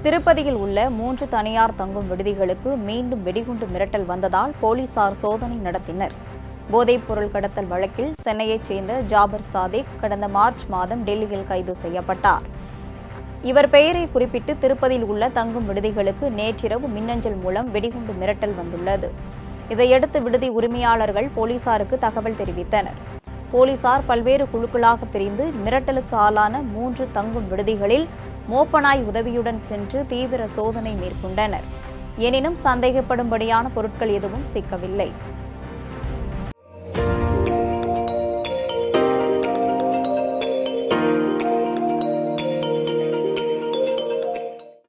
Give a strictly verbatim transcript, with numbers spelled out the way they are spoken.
திருப்பதியில் உள்ள மூன்று தனியார் தங்கும் விடுதிகளுக்கு மீண்டும் வெடிகுண்டு மிரட்டல் வந்ததால் போலீசார் சோதனை நடத்தினர். போதைப் பொருள் கடத்தல் வழக்கில் சென்னையைச் சேர்ந்த ஜாபர் சாதிக் கடந்த மார்ச் மாதம் டெல்லியில் கைது செய்யப்பட்டார். இவர் பெயரை குறிப்பிட்டு திருப்பதியில் உள்ள தங்கும் விடுதிகளுக்கு நேற்றிரவு மின்னஞ்சல் மூலம் வெடிகுண்டு மிரட்டல் வந்துள்ளது. இதையடுத்து விடுதி உரிமையாளர்கள் போலீசாருக்கு தகவல் தெரிவித்தனர். போலீசார் பல்வேறு குழுக்களாக பிரிந்து மிரட்டலுக்கு ஆளான மூன்று தங்கும் விடுதிகளில் மோப்பனாய் உதவியுடன் சென்று தீவிர சோதனை மேற்கொண்டனர். எனினும் சந்தேகப்படும்படியான பொருட்கள் எதுவும் சிக்கவில்லை.